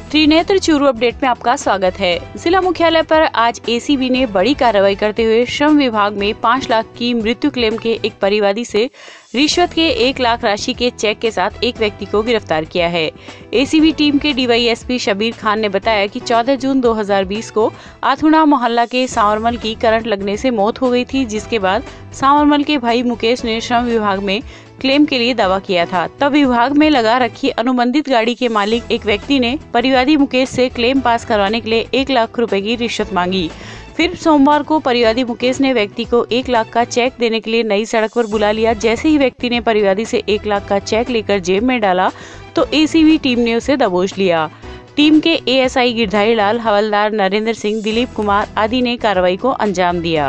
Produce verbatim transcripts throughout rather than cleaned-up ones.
Trinetra Churu update में आपका स्वागत है। जिला मुख्यालय पर आज एसीबी ने बड़ी कार्रवाई करते हुए श्रम विभाग में पाँच लाख की मृत्यु क्लेम के एक परिवादी से रिश्वत के एक लाख राशि के चेक के साथ एक व्यक्ति को गिरफ्तार किया है। एसीबी टीम के डीवाईएसपी शबीर खान ने बताया कि चौदह जून दो हज़ार बीस को आथुणा मोहल्ला के सांवरमल की करंट लगने से मौत हो गई थी, जिसके बाद सांवरमल के भाई मुकेश ने श्रम विभाग में क्लेम के लिए दावा किया था। तब विभाग में लगा रखी अनुबंधित गाड़ी के मालिक एक व्यक्ति ने परिवादी मुकेश से क्लेम पास करवाने के लिए एक लाख रुपए की रिश्वत मांगी। फिर सोमवार को परिवादी मुकेश ने व्यक्ति को एक लाख का चेक देने के लिए नई सड़क पर बुला लिया। जैसे ही व्यक्ति ने परिवादी से एक लाख का चेक लेकर जेब में डाला तो एसीबी टीम ने उसे दबोच लिया। टीम के एएसआई गिरधारी लाल, हवलदार नरेंद्र सिंह, दिलीप कुमार आदि ने कार्रवाई को अंजाम दिया।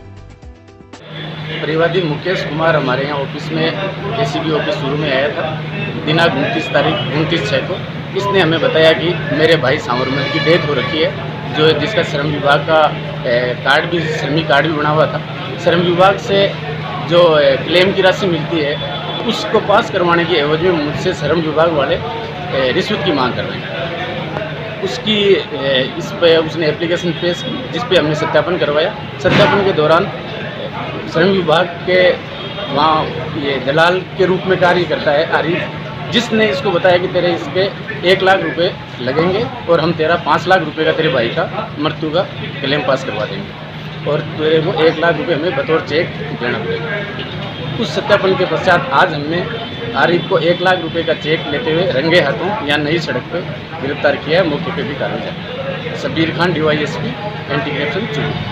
परिवादी मुकेश कुमार हमारे यहाँ ऑफिस में एसीबी ऑफिस शुरू में आया था दिनांक उनतीस तारीख उनतीस छः को। इसने हमें बताया कि मेरे भाई सांवरमल की डेथ हो रखी है, जो जिसका श्रम विभाग का कार्ड भी श्रमिक कार्ड भी बना हुआ था। श्रम विभाग से जो क्लेम की राशि मिलती है उसको पास करवाने की एवज में मुझसे श्रम विभाग वाले रिश्वत की मांग कर रहे हैं। उसकी इस पे उसने एप्लीकेशन पेश की, जिस पे हमने सत्यापन करवाया। सत्यापन के दौरान श्रम विभाग के वहाँ ये दलाल के रूप में कार्य करता है आरिफ, जिसने इसको बताया कि तेरे इसके एक लाख रुपए लगेंगे और हम तेरा पाँच लाख रुपए का तेरे भाई का मृत्यु का क्लेम पास करवा देंगे और तेरे को एक लाख रुपए हमें बतौर चेक देना पड़ेगा। उस सत्यापन के पश्चात आज हमने आरिफ को एक लाख रुपए का चेक लेते हुए रंगे हाथों यहाँ नई सड़क पर गिरफ्तार किया है। मौके पर भी कार्रवाई। Shabir Khan, DYSP, anti corruption Churu.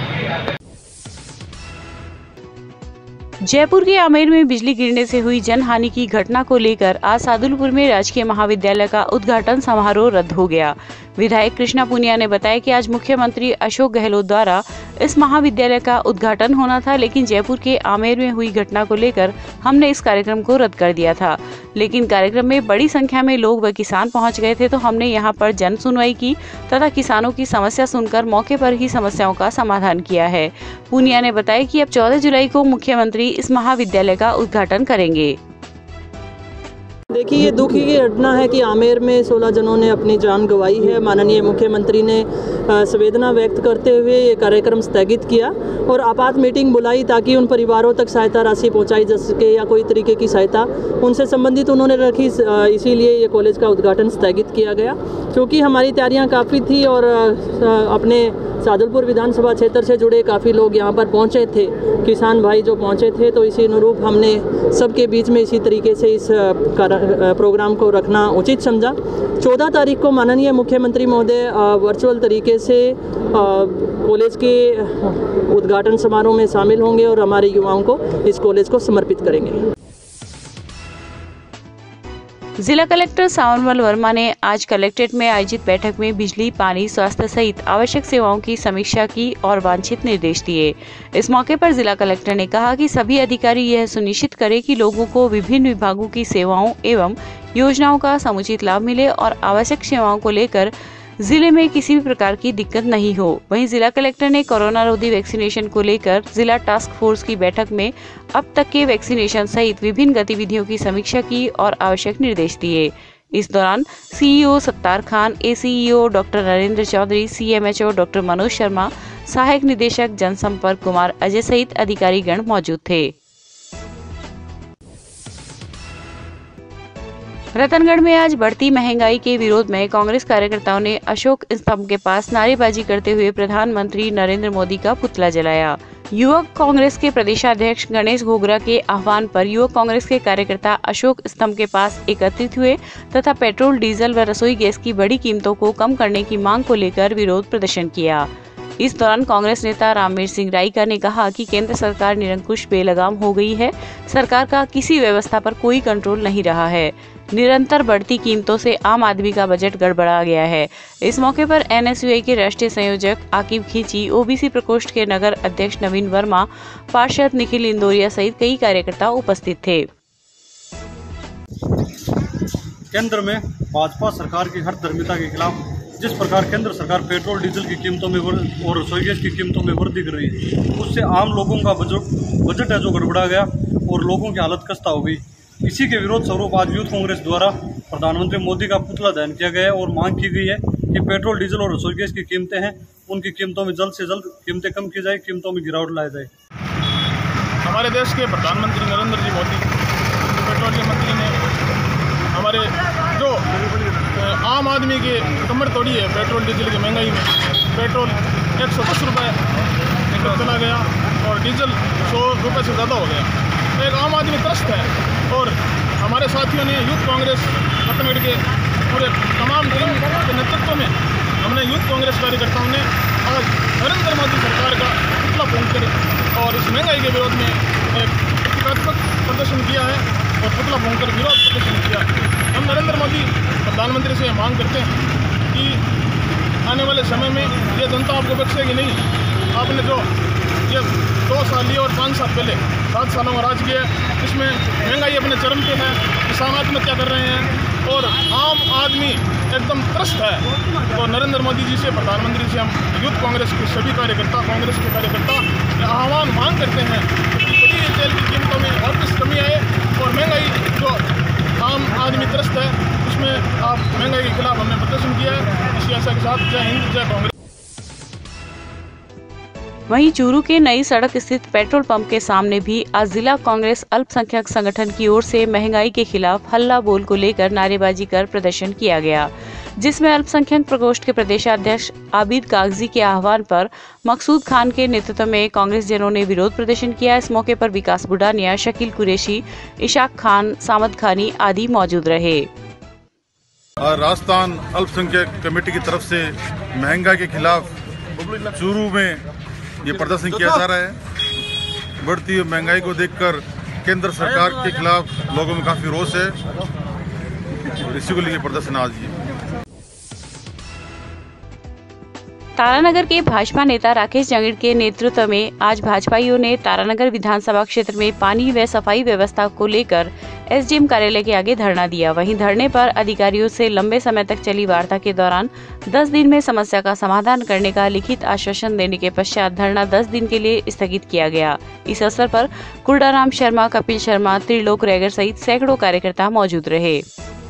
Jaipur के आमेर में बिजली गिरने से हुई जनहानि की घटना को लेकर आज सादुलपुर में राजकीय महाविद्यालय का उद्घाटन समारोह रद्द हो गया। विधायक कृष्णा पुनिया ने बताया कि आज मुख्यमंत्री अशोक गहलोत द्वारा इस महाविद्यालय का उद्घाटन होना था, लेकिन जयपुर के आमेर में हुई घटना को लेकर हमने इस कार्यक्रम को रद्द कर दिया था। लेकिन कार्यक्रम में बड़ी संख्या में लोग व किसान पहुंच गए थे, तो हमने यहां पर जन सुनवाई की तथा किसानों की समस्या सुनकर मौके पर ही समस्याओं का समाधान किया है। पुनिया ने बताया कि अब चौदह जुलाई को मुख्यमंत्री इस महाविद्यालय का उद्घाटन करेंगे। देखिए, ये दुख की घटना है कि आमेर में सोलह जनों ने अपनी जान गंवाई है। माननीय मुख्यमंत्री ने संवेदना व्यक्त करते हुए ये कार्यक्रम स्थगित किया और आपात मीटिंग बुलाई ताकि उन परिवारों तक सहायता राशि पहुंचाई जा सके या कोई तरीके की सहायता उनसे संबंधित उन्होंने रखी। इसीलिए ये कॉलेज का उद्घाटन स्थगित किया गया, क्योंकि हमारी तैयारियां काफ़ी थी और अपने सादुलपुर विधानसभा क्षेत्र से जुड़े काफ़ी लोग यहाँ पर पहुँचे थे, किसान भाई जो पहुँचे थे, तो इसी अनुरूप हमने सबके बीच में इसी तरीके से इस प्रोग्राम को रखना उचित समझा। चौदह तारीख को माननीय मुख्यमंत्री महोदय वर्चुअल तरीके से कॉलेज के उद्घाटन समारोह में शामिल होंगे और हमारे युवाओं को इस कॉलेज को समर्पित करेंगे। जिला कलेक्टर सांवरमल वर्मा ने आज कलेक्ट्रेट में आयोजित बैठक में बिजली, पानी, स्वास्थ्य सहित आवश्यक सेवाओं की समीक्षा की और वांछित निर्देश दिए। इस मौके पर जिला कलेक्टर ने कहा कि सभी अधिकारी यह सुनिश्चित करें कि लोगों को विभिन्न विभागों की सेवाओं एवं योजनाओं का समुचित लाभ मिले और आवश्यक सेवाओं को लेकर जिले में किसी भी प्रकार की दिक्कत नहीं हो। वहीं जिला कलेक्टर ने कोरोना रोधी वैक्सीनेशन को लेकर जिला टास्क फोर्स की बैठक में अब तक के वैक्सीनेशन सहित विभिन्न गतिविधियों की समीक्षा की और आवश्यक निर्देश दिए। इस दौरान CEO Sattar Khan, ACEO doctor Narendra Chaudhary, CMHO doctor Manoj Sharma, सहायक निदेशक जनसंपर्क कुमार अजय सहित अधिकारीगण मौजूद थे। रतनगढ़ में आज बढ़ती महंगाई के विरोध में कांग्रेस कार्यकर्ताओं ने अशोक स्तंभ के पास नारेबाजी करते हुए प्रधानमंत्री नरेंद्र मोदी का पुतला जलाया। युवक कांग्रेस के प्रदेशाध्यक्ष गणेश घोगरा के आह्वान पर युवक कांग्रेस के कार्यकर्ता अशोक स्तंभ के पास एकत्रित हुए तथा पेट्रोल, डीजल व रसोई गैस की बड़ी कीमतों को कम करने की मांग को लेकर विरोध प्रदर्शन किया। इस दौरान कांग्रेस नेता रामवीर सिंह राइका ने कहा कि केंद्र सरकार निरंकुश बेलगाम हो गई है। सरकार का किसी व्यवस्था पर कोई कंट्रोल नहीं रहा है। निरंतर बढ़ती कीमतों से आम आदमी का बजट गड़बड़ा गया है। इस मौके पर एनएसयूआई के राष्ट्रीय संयोजक आकिब खींची, ओबीसी प्रकोष्ठ के नगर अध्यक्ष नवीन वर्मा, पार्षद निखिल इंदौरिया सहित कई कार्यकर्ता उपस्थित थे। केंद्र में भाजपा सरकार की हर धर्मिता के खिलाफ जिस प्रकार केंद्र सरकार पेट्रोल डीजल की कीमतों में और रसोई गैस की कीमतों में वृद्धि कर रही है, उससे आम लोगों का बजट बजट है जो गड़बड़ा गया और लोगों की हालत खस्ता हो गई। इसी के विरोध स्वरूप आज यूथ कांग्रेस द्वारा प्रधानमंत्री मोदी का पुतला दहन किया गया है और मांग की गई है कि पेट्रोल, डीजल और रसोई गैस की कीमतें हैं, उनकी कीमतों में जल्द से जल्द कीमतें कम की जाए, कीमतों में गिरावट लाया जाए। हमारे देश के प्रधानमंत्री नरेंद्र जी मोदी, पेट्रोलियम मंत्री ने हमारे जो आम आदमी की कमर तोड़ी है पेट्रोल डीजल की महंगाई में। पेट्रोल एक सौ दस रुपये निकल चला गया और डीजल सौ रुपये से ज़्यादा हो गया। एक आम आदमी त्रस्त है और हमारे साथियों ने यूथ कांग्रेस रतनगढ़ के पूरे तमाम टीम के नेतृत्व में हमने यूथ कांग्रेस कार्यकर्ताओं ने आज नरेंद्र मोदी सरकार का पुतला फूंक कर और इस महंगाई के विरोध में एक प्रतीकात्मक प्रदर्शन किया है और पुतला फूंक कर विरोध प्रदर्शन किया। हम नरेंद्र मोदी प्रधानमंत्री से मांग करते हैं कि आने वाले समय में ये जनता आपको बख्शेगी नहीं। आपने जो ये दो साल लिए और पाँच साल पहले सात सालों में राज किया, इसमें महंगाई अपने चरम पे है, किसान आत्महत्या कर रहे हैं और आम आदमी एकदम त्रस्त है। तो नरेंद्र मोदी जी से, प्रधानमंत्री से हम यूथ कांग्रेस के सभी कार्यकर्ता, कांग्रेस के कार्यकर्ता आह्वान मांग करते हैं कि बड़ी तेल की कीमतों में और कुछ कमी आए और महंगाई जो आम आदमी त्रस्त है उसमें आप महंगाई के खिलाफ हमने प्रदर्शन किया है। इसी आशा के साथ जय हिंद, जय कांग्रेस। वहीं चूरू के नई सड़क स्थित पेट्रोल पंप के सामने भी आज जिला कांग्रेस अल्पसंख्यक संगठन की ओर से महंगाई के खिलाफ हल्ला बोल को लेकर नारेबाजी कर प्रदर्शन किया गया, जिसमें अल्पसंख्यक प्रकोष्ठ के प्रदेशाध्यक्ष आबिद कागजी के आह्वान पर मकसूद खान के नेतृत्व में कांग्रेस जनों ने विरोध प्रदर्शन किया। इस मौके पर विकास बुडानिया, शकील कुरैशी, इशाक खान, सामद खानी आदि मौजूद रहे। राजस्थान अल्पसंख्यक कमेटी की तरफ से महंगाई के खिलाफ चूरू में ये प्रदर्शन किया जा रहा है। बढ़ती हुई महंगाई को देखकर केंद्र सरकार के खिलाफ लोगों में काफी रोष है और इसी को लेकर प्रदर्शन आज ये। तारानगर के भाजपा नेता राकेश जंगीड़ के नेतृत्व में आज भाजपाइयों ने तारानगर विधानसभा क्षेत्र में पानी व सफाई व्यवस्था को लेकर एसडीएम कार्यालय के आगे धरना दिया। वहीं धरने पर अधिकारियों से लंबे समय तक चली वार्ता के दौरान दस दिन में समस्या का समाधान करने का लिखित आश्वासन देने के पश्चात धरना दस दिन के लिए स्थगित किया गया। इस अवसर पर कुर्डाराम शर्मा, कपिल शर्मा, त्रिलोक रैगर सहित सैकड़ों कार्यकर्ता मौजूद रहे।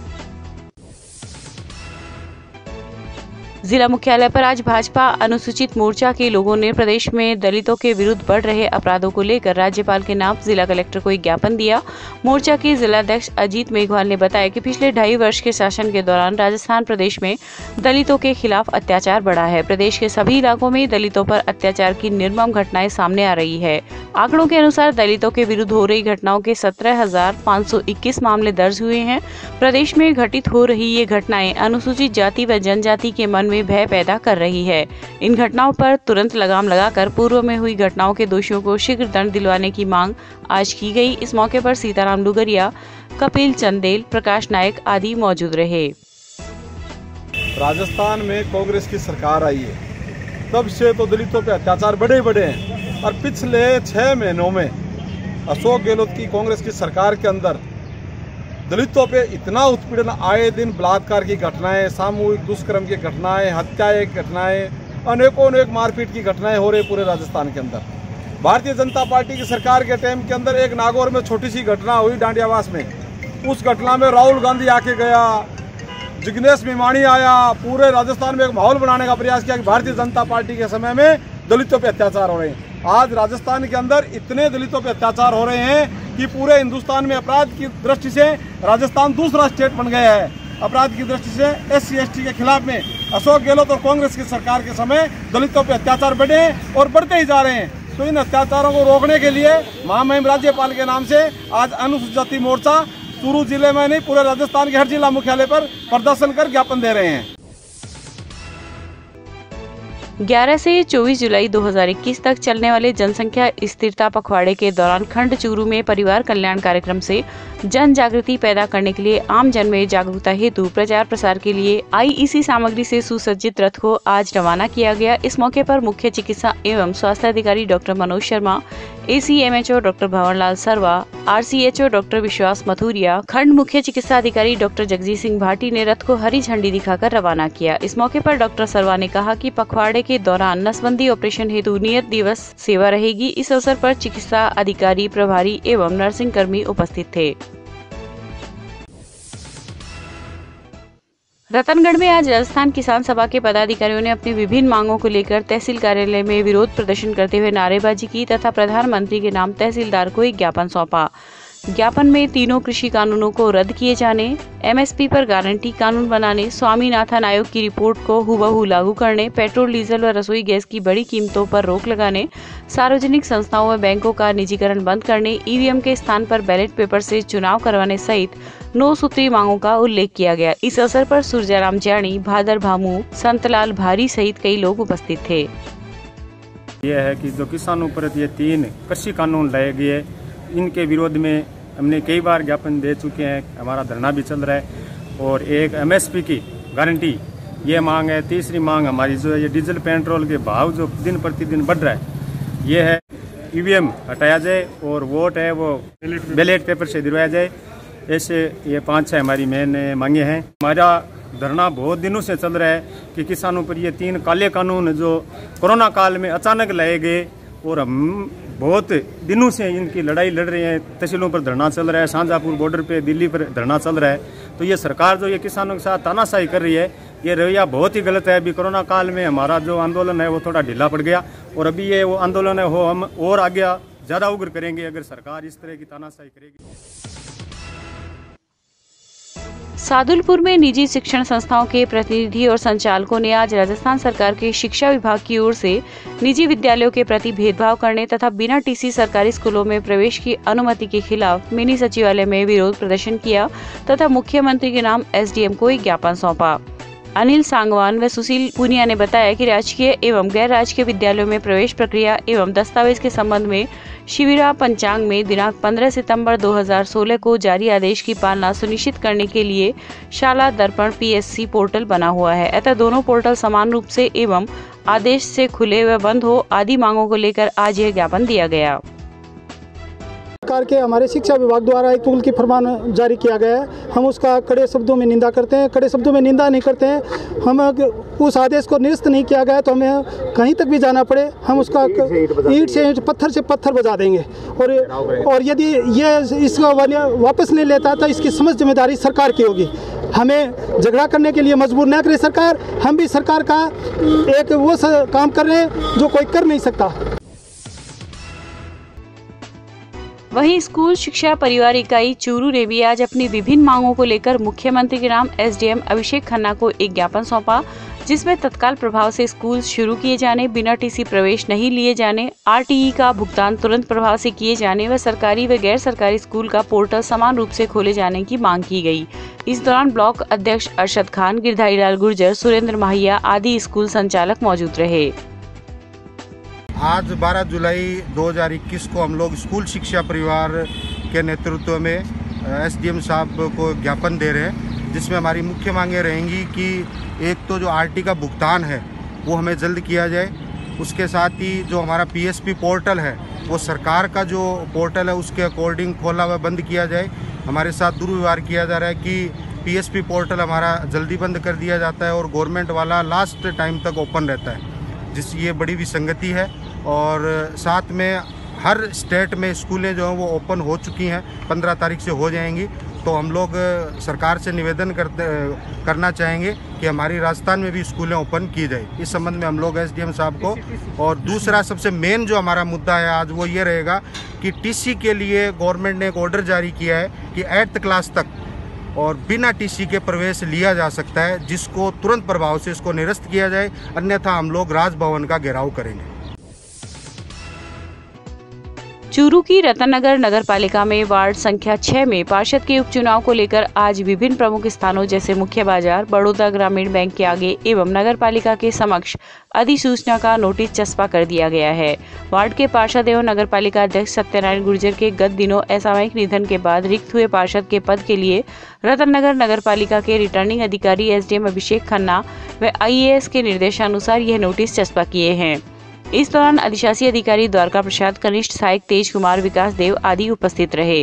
जिला मुख्यालय पर आज भाजपा अनुसूचित मोर्चा के लोगों ने प्रदेश में दलितों के विरुद्ध बढ़ रहे अपराधों को लेकर राज्यपाल के नाम जिला कलेक्टर को एक ज्ञापन दिया। मोर्चा के जिलाध्यक्ष अजीत मेघवाल ने बताया कि पिछले ढाई वर्ष के शासन के दौरान राजस्थान प्रदेश में दलितों के खिलाफ अत्याचार बढ़ा है। प्रदेश के सभी इलाकों में दलितों पर अत्याचार की निर्मम घटनाएं सामने आ रही है। आंकड़ों के अनुसार दलितों के विरुद्ध हो रही घटनाओं के सत्रह हजार पाँच सौ इक्कीस मामले दर्ज हुए हैं। प्रदेश में घटित हो रही ये घटनाएं अनुसूचित जाति व जनजाति के मन में भय पैदा कर रही है। इन घटनाओं पर तुरंत लगाम लगाकर पूर्व में हुई घटनाओं के दोषियों को शीघ्र दंड दिलवाने की मांग आज की गई। इस मौके पर सीताराम डुगरिया, कपिल चंदेल, प्रकाश नायक आदि मौजूद रहे। राजस्थान में कांग्रेस की सरकार आई है, तब से तो दलितों पे अत्याचार बढ़े बढ़े हैं और पिछले छह महीनों में अशोक गहलोत की कांग्रेस की सरकार के अंदर दलितों पे इतना उत्पीड़न, आए दिन बलात्कार की घटनाएं, सामूहिक दुष्कर्म की घटनाएं, हत्याएं की घटनाएं, अनेकों अनेक मारपीट की घटनाएं हो रही पूरे राजस्थान के अंदर। भारतीय जनता पार्टी की सरकार के टाइम के अंदर एक नागौर में छोटी सी घटना हुई डांडियावास में। उस घटना में राहुल गांधी आके गया, जिग्नेश मेवाणी आया, पूरे राजस्थान में एक माहौल बनाने का प्रयास किया कि भारतीय जनता पार्टी के समय में दलितों पे अत्याचार हो रहे हैं। आज राजस्थान के अंदर इतने दलितों पे अत्याचार हो रहे हैं कि पूरे हिंदुस्तान में अपराध की दृष्टि से राजस्थान दूसरा स्टेट बन गया है। अपराध की दृष्टि से एस सी एस टी के खिलाफ में अशोक गहलोत और कांग्रेस की सरकार के समय दलितों पे अत्याचार बढ़े हैं और बढ़ते ही जा रहे हैं। तो इन अत्याचारों को रोकने के लिए महामहिम राज्यपाल के नाम से आज अनुसूचित जाति मोर्चा चूरू जिले में नहीं, पूरे राजस्थान के हर जिला मुख्यालय पर प्रदर्शन कर ज्ञापन दे रहे हैं। ग्यारह से चौबीस जुलाई दो हज़ार इक्कीस तक चलने वाले जनसंख्या स्थिरता पखवाड़े के दौरान खंड चूरू में परिवार कल्याण कार्यक्रम से जन जागृति पैदा करने के लिए आम जन में जागरूकता हेतु प्रचार प्रसार के लिए आई ई सी सामग्री से सुसज्जित रथ को आज रवाना किया गया। इस मौके पर मुख्य चिकित्सा एवं स्वास्थ्य अधिकारी doctor Manoj Sharma, A C M H O doctor Bhanwarlal Sarwa, R C H O doctor Vishwas Mathuria, खंड मुख्य चिकित्सा अधिकारी डॉक्टर जगजीत सिंह भाटी ने रथ को हरी झंडी दिखाकर रवाना किया। इस मौके पर डॉक्टर सरवा ने कहा कि पखवाड़े के दौरान नसबंदी ऑपरेशन हेतु नियत दिवस सेवा रहेगी। इस अवसर पर चिकित्सा अधिकारी, प्रभारी एवं नर्सिंग कर्मी उपस्थित थे। रतनगढ़ में आज राजस्थान किसान सभा के पदाधिकारियों ने अपनी विभिन्न मांगों को लेकर तहसील कार्यालय में विरोध प्रदर्शन करते हुए नारेबाजी की तथा प्रधानमंत्री के नाम तहसीलदार को एक ज्ञापन सौंपा। ज्ञापन में तीनों कृषि कानूनों को रद्द किए जाने, एमएसपी पर गारंटी कानून बनाने, स्वामीनाथन आयोग की रिपोर्ट को हुबहू लागू करने, पेट्रोल डीजल व रसोई गैस की बड़ी कीमतों पर रोक लगाने, सार्वजनिक संस्थाओं व बैंकों का निजीकरण बंद करने, ईवीएम के स्थान पर बैलेट पेपर से चुनाव करवाने सहित नौ सूत्री मांगों का उल्लेख किया गया। इस अवसर पर सुरजाराम जानी, भादर भामू, संतलाल भारी सहित कई लोग उपस्थित थे। यह है कि जो किसानों पर ये तीन कृषि कानून लाए गए, इनके विरोध में हमने कई बार ज्ञापन दे चुके हैं, हमारा धरना भी चल रहा है। और एक एमएसपी की गारंटी ये मांग है। तीसरी मांग हमारी जो है ये डीजल पेट्रोल के भाव जो दिन प्रतिदिन बढ़ रहा है, ये है ईवीएम हटाया जाए और वोट है वो बैलेट पेपर से दिलवाया जाए। ऐसे ये पांच छह हमारी मेन मांगे हैं। हमारा धरना बहुत दिनों से चल रहा है कि किसानों पर ये तीन काले कानून जो कोरोना काल में अचानक लाए गए और हम बहुत दिनों से इनकी लड़ाई लड़ रहे हैं। तहसीलों पर धरना चल रहा है, शाहजहाँपुर बॉर्डर पे दिल्ली पर धरना चल रहा है। तो ये सरकार जो ये किसानों के साथ तानाशाही कर रही है, ये रवैया बहुत ही गलत है। अभी कोरोना काल में हमारा जो आंदोलन है वो थोड़ा ढीला पड़ गया और अभी ये वो आंदोलन है वो हम और आगे ज़्यादा उग्र करेंगे अगर सरकार इस तरह की तानाशाही करेगी। सादुलपुर में निजी शिक्षण संस्थाओं के प्रतिनिधि और संचालकों ने आज राजस्थान सरकार के शिक्षा विभाग की ओर से निजी विद्यालयों के प्रति भेदभाव करने तथा बिना टीसी सरकारी स्कूलों में प्रवेश की अनुमति के खिलाफ मिनी सचिवालय में विरोध प्रदर्शन किया तथा मुख्यमंत्री के नाम एसडीएम को एक ज्ञापन सौंपा। अनिल सांगवान व सुशील पुनिया ने बताया कि राजकीय एवं गैर राजकीय विद्यालयों में प्रवेश प्रक्रिया एवं दस्तावेज के संबंध में शिविरा पंचांग में दिनांक पंद्रह सितंबर दो हज़ार सोलह को जारी आदेश की पालना सुनिश्चित करने के लिए शाला दर्पण पीएससी पोर्टल बना हुआ है। अतः दोनों पोर्टल समान रूप से एवं आदेश से खुले व बंद हो आदि मांगों को लेकर आज यह ज्ञापन दिया गया। सरकार के हमारे शिक्षा विभाग द्वारा एक तुगलकी फरमान जारी किया गया है, हम उसका कड़े शब्दों में निंदा करते हैं। कड़े शब्दों में निंदा नहीं करते हैं, हम उस आदेश को निरस्त नहीं किया गया तो हमें कहीं तक भी जाना पड़े हम उसका ईंट से पत्थर से पत्थर बजा देंगे। और और यदि ये इसको वापस नहीं लेता तो इसकी समस्त जिम्मेदारी सरकार की होगी। हमें झगड़ा करने के लिए मजबूर न करे सरकार, हम भी सरकार का एक वो काम कर रहे हैं जो कोई कर नहीं सकता। वहीं स्कूल शिक्षा परिवार इकाई चूरू ने भी आज अपनी विभिन्न मांगों को लेकर मुख्यमंत्री के नाम एसडीएम अभिषेक खन्ना को एक ज्ञापन सौंपा, जिसमें तत्काल प्रभाव से स्कूल शुरू किए जाने, बिना टीसी प्रवेश नहीं लिए जाने, आरटीई का भुगतान तुरंत प्रभाव से किए जाने व सरकारी व गैर सरकारी स्कूल का पोर्टल समान रूप से खोले जाने की मांग की गई। इस दौरान ब्लॉक अध्यक्ष अरशद खान, गिरधारी लाल गुर्जर, सुरेंद्र माहिया आदि स्कूल संचालक मौजूद रहे। आज बारह जुलाई दो हज़ार इक्कीस को हम लोग स्कूल शिक्षा परिवार के नेतृत्व में एसडीएम साहब को ज्ञापन दे रहे हैं, जिसमें हमारी मुख्य मांगें रहेंगी कि एक तो जो आरटी का भुगतान है वो हमें जल्द किया जाए, उसके साथ ही जो हमारा पीएसपी पोर्टल है वो सरकार का जो पोर्टल है उसके अकॉर्डिंग खोला व बंद किया जाए। हमारे साथ दुर्व्यवहार किया जा रहा है कि पीएसपी पोर्टल हमारा जल्दी बंद कर दिया जाता है और गवर्नमेंट वाला लास्ट टाइम तक ओपन रहता है, जिस ये बड़ी विसंगति है। और साथ में हर स्टेट में स्कूलें जो हैं वो ओपन हो चुकी हैं, पंद्रह तारीख से हो जाएंगी। तो हम लोग सरकार से निवेदन करते करना चाहेंगे कि हमारी राजस्थान में भी स्कूलें ओपन की जाए। इस संबंध में हम लोग एसडीएम साहब को, और दूसरा सबसे मेन जो हमारा मुद्दा है आज वो ये रहेगा कि टीसी के लिए गवर्नमेंट ने एक ऑर्डर जारी किया है कि एट्थ क्लास तक और बिना टीसी के प्रवेश लिया जा सकता है, जिसको तुरंत प्रभाव से इसको निरस्त किया जाए, अन्यथा हम लोग राजभवन का घेराव करेंगे। चूरू की रतननगर नगर पालिका में वार्ड संख्या छह में पार्षद के उपचुनाव को लेकर आज विभिन्न प्रमुख स्थानों जैसे मुख्य बाजार, बड़ौदा ग्रामीण बैंक के आगे एवं नगर पालिका के समक्ष अधिसूचना का नोटिस चस्पा कर दिया गया है। वार्ड के पार्षद एवं नगर पालिका अध्यक्ष सत्यनारायण गुर्जर के गत दिनों असामयिक निधन के बाद रिक्त हुए पार्षद के पद के लिए रतननगर नगर पालिका के रिटर्निंग अधिकारी एसडीएम अभिषेक खन्ना व आईएएस के निर्देशानुसार यह नोटिस चस्पा किए हैं। इस दौरान अधिशासी अधिकारी द्वारका प्रसाद, कनिष्ठ सहायक तेज कुमार, विकास देव आदि उपस्थित रहे।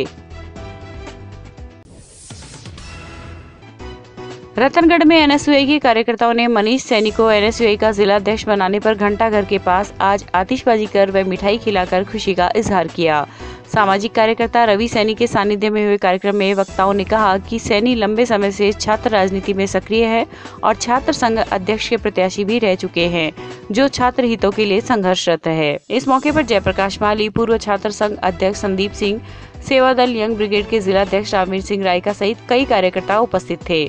रतनगढ़ में एनएसयूआई के कार्यकर्ताओं ने मनीष सैनी को एनएसयूआई का जिला अध्यक्ष बनाने पर घंटाघर के पास आज आतिशबाजी कर व मिठाई खिलाकर खुशी का इजहार किया। सामाजिक कार्यकर्ता रवि सैनी के सानिध्य में हुए कार्यक्रम में वक्ताओं ने कहा कि सैनी लंबे समय से छात्र राजनीति में सक्रिय है और छात्र संघ अध्यक्ष के प्रत्याशी भी रह चुके हैं, जो छात्र हितों के लिए संघर्षरत है। इस मौके पर जयप्रकाश माली, पूर्व छात्र संघ अध्यक्ष संदीप सिंह, सेवा दल यंग ब्रिगेड के जिला अध्यक्ष रामवीर सिंह रायका सहित कई कार्यकर्ता उपस्थित थे।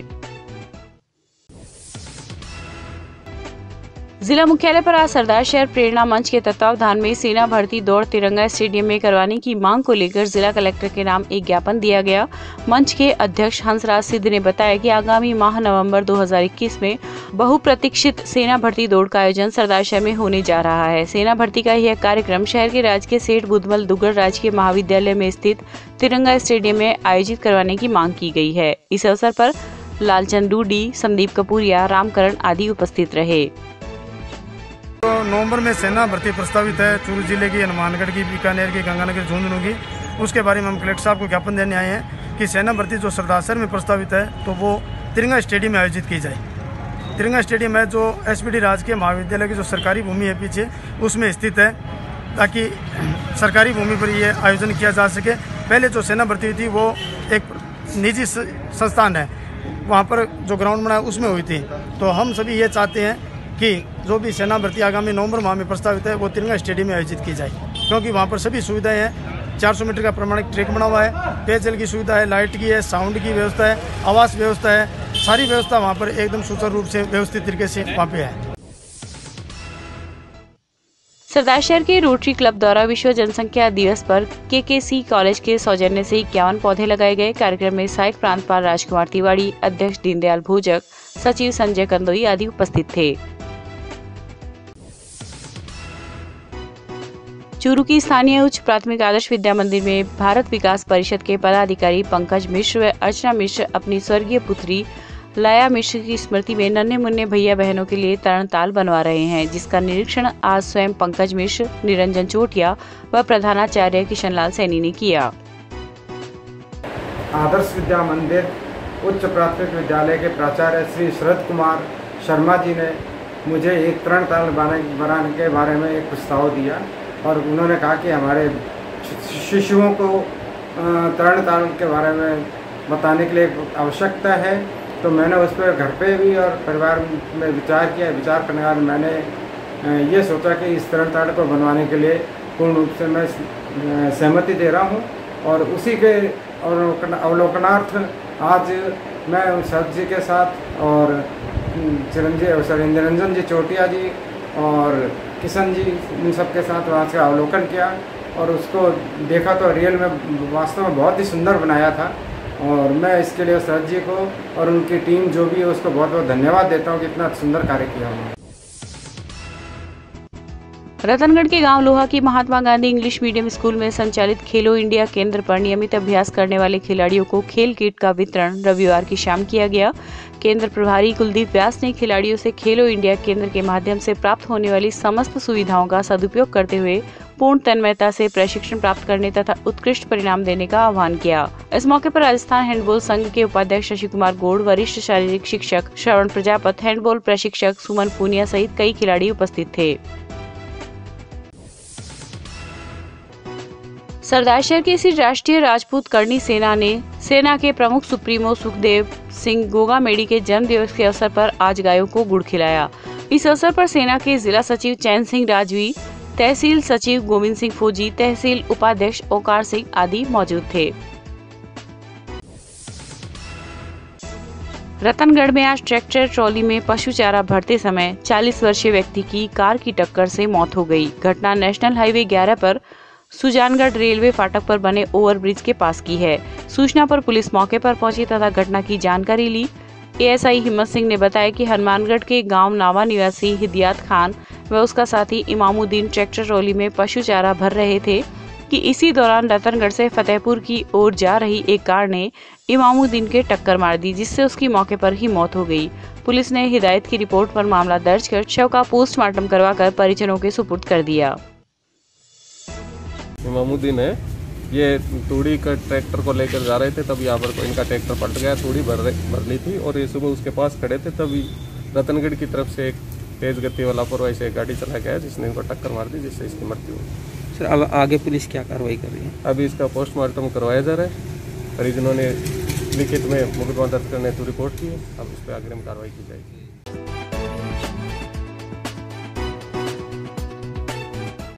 जिला मुख्यालय पर आज सरदार शहर प्रेरणा मंच के तत्वावधान में सेना भर्ती दौड़ तिरंगा स्टेडियम में करवाने की मांग को लेकर जिला कलेक्टर के नाम एक ज्ञापन दिया गया। मंच के अध्यक्ष हंसराज सिद्ध ने बताया कि आगामी माह नवंबर दो हज़ार इक्कीस में बहुप्रतीक्षित सेना भर्ती दौड़ का आयोजन सरदार शहर में होने जा रहा है। सेना भर्ती का यह कार्यक्रम शहर के राजकीय सेठ बुधमल दुग्गल राजकीय महाविद्यालय में स्थित तिरंगा स्टेडियम में आयोजित करवाने की मांग की गई है। इस अवसर पर लालचंद डूडी, संदीप कपूरिया, रामकरण आदि उपस्थित रहे। तो नवंबर में सेना भर्ती प्रस्तावित है चूरू जिले की, हनुमानगढ़ की, बीकानेर की, गंगानगर, झुंझुनू की। उसके बारे में हम कलेक्टर साहब को ज्ञापन देने आए हैं कि सेना भर्ती जो सरदार शहर में प्रस्तावित है तो वो तिरंगा स्टेडियम में आयोजित की जाए। तिरंगा स्टेडियम है जो एसपीडी राजकीय महाविद्यालय की जो सरकारी भूमि है पीछे उसमें स्थित है, ताकि सरकारी भूमि पर ये आयोजन किया जा सके। पहले जो सेना भर्ती थी वो एक निजी संस्थान है, वहाँ पर जो ग्राउंड बना उसमें हुई थी। तो हम सभी ये चाहते हैं कि जो भी सेना भर्ती आगामी नवंबर माह में प्रस्तावित है वो तिरंगा स्टेडियम में आयोजित की जाए, क्योंकि वहाँ पर सभी सुविधाएं हैं। चार सौ मीटर का प्रमाणिक ट्रैक बना हुआ है, पेयजल की सुविधा है, लाइट की है, साउंड की व्यवस्था है, आवास व्यवस्था है, सारी व्यवस्था वहाँ पर एकदम सुचारू रूप से व्यवस्थित तरीके से वहाँ पे है। सरदार शहर के रोटरी क्लब द्वारा विश्व जनसंख्या दिवस पर केकेसी कॉलेज के सौजन्य से इक्यावन पौधे लगाए गए। कार्यक्रम में सहायक प्रांतपाल राजकुमार तिवारी, अध्यक्ष दीनदयाल भोजक, सचिव संजय कंदोई आदि उपस्थित थे। चूरू की स्थानीय उच्च प्राथमिक आदर्श विद्या मंदिर में भारत विकास परिषद के पदाधिकारी पंकज मिश्र व अर्चना मिश्र अपनी स्वर्गीय पुत्री लया मिश्र की स्मृति में नन्हे मुन्ने भैया बहनों के लिए तरणताल बनवा रहे हैं, जिसका निरीक्षण आज स्वयं पंकज मिश्र, निरंजन चोटिया व प्रधानाचार्य किशनलाल सैनी ने किया। आदर्श विद्या मंदिर उच्च प्राथमिक विद्यालय के प्राचार्य श्री शरद कुमार शर्मा जी ने मुझे एक तरणताल बनाने के बारे में एक प्रस्ताव दिया और उन्होंने कहा कि हमारे शिशुओं को तरणताल के बारे में बताने के लिए आवश्यकता है। तो मैंने उस पर घर पे भी और परिवार में विचार किया। विचार करने के बाद मैंने ये सोचा कि इस तरणताल को बनवाने के लिए पूर्ण रूप से मैं सहमति दे रहा हूँ और उसी के अवलोकनार्थ आज मैं सर जी के साथ और चिरंजीवी सर निरंजन जी चोटिया जी और किशन जी इन सब के साथ वहाँ से अवलोकन किया और उसको देखा तो रियल में वास्तव में बहुत ही सुंदर बनाया था। और मैं इसके लिए सर जी को और उनकी टीम जो भी है उसको बहुत बहुत धन्यवाद देता हूँ कि इतना सुंदर कार्य किया उन्होंने। रतनगढ़ के गांव लोहा की Mahatma Gandhi English medium school में संचालित खेलो इंडिया केंद्र पर नियमित अभ्यास करने वाले खिलाड़ियों को खेल किट का वितरण रविवार की शाम किया गया। केंद्र प्रभारी कुलदीप व्यास ने खिलाड़ियों से खेलो इंडिया केंद्र के माध्यम से प्राप्त होने वाली समस्त सुविधाओं का सदुपयोग करते हुए पूर्ण तन्मयता से प्रशिक्षण प्राप्त करने तथा उत्कृष्ट परिणाम देने का आह्वान किया। इस मौके पर राजस्थान हैंडबॉल संघ के उपाध्यक्ष शशि कुमार गौड़, वरिष्ठ शारीरिक शिक्षक श्रवण प्रजापत, हैंडबॉल प्रशिक्षक सुमन पूनिया सहित कई खिलाड़ी उपस्थित थे। सरदार शहर की इसी राष्ट्रीय राजपूत करनी सेना ने सेना के प्रमुख सुप्रीमो सुखदेव सिंह गोगामेडी के जन्म दिवस के अवसर पर आज गायों को गुड़ खिलाया। इस अवसर पर सेना के जिला सचिव चैन सिंह राजवी, तहसील सचिव गोविंद सिंह फौजी, तहसील उपाध्यक्ष ओकार सिंह आदि मौजूद थे। रतनगढ़ में आज ट्रैक्टर ट्रॉली में पशु चारा भरते समय चालीस वर्षीय व्यक्ति की कार की टक्कर से मौत हो गई। घटना नेशनल हाईवे ग्यारह पर सुजानगढ़ रेलवे फाटक पर बने ओवरब्रिज के पास की है। सूचना पर पुलिस मौके पर पहुंची तथा घटना की जानकारी ली। एएसआई हिम्मत सिंह ने बताया कि हनुमानगढ़ के गांव नावा निवासी हिदियात खान व उसका साथी इमामुद्दीन ट्रैक्टर ट्रॉली में पशु चारा भर रहे थे कि इसी दौरान रतनगढ़ से फतेहपुर की ओर जा रही एक कार ने इमामुद्दीन के टक्कर मार दी, जिससे उसकी मौके पर ही मौत हो गई। पुलिस ने हिदायत की रिपोर्ट पर मामला दर्ज कर शव का पोस्टमार्टम करवाकर परिजनों के सुपुर्द कर दिया। इमामुद्दीन है, ये तूड़ी का ट्रैक्टर को लेकर जा रहे थे, तब यहाँ पर इनका ट्रैक्टर पलट गया। तूड़ी भर भर ली थी और ये सुबह उसके पास खड़े थे, तभी रतनगढ़ की तरफ से एक तेज गति वाला लापरवाही से गाड़ी चला गया जिसने इनको टक्कर मार दी, जिससे इसकी मृत्यु हुई। सर अब आगे पुलिस क्या कार्रवाई कर रही है? अभी इसका पोस्टमार्टम करवाया जा रहा है। परिजनों ने लिखित में मुकदमा दर्ज करने हेतु रिपोर्ट की है। अब इस पर अग्रिम कार्रवाई की जाएगी।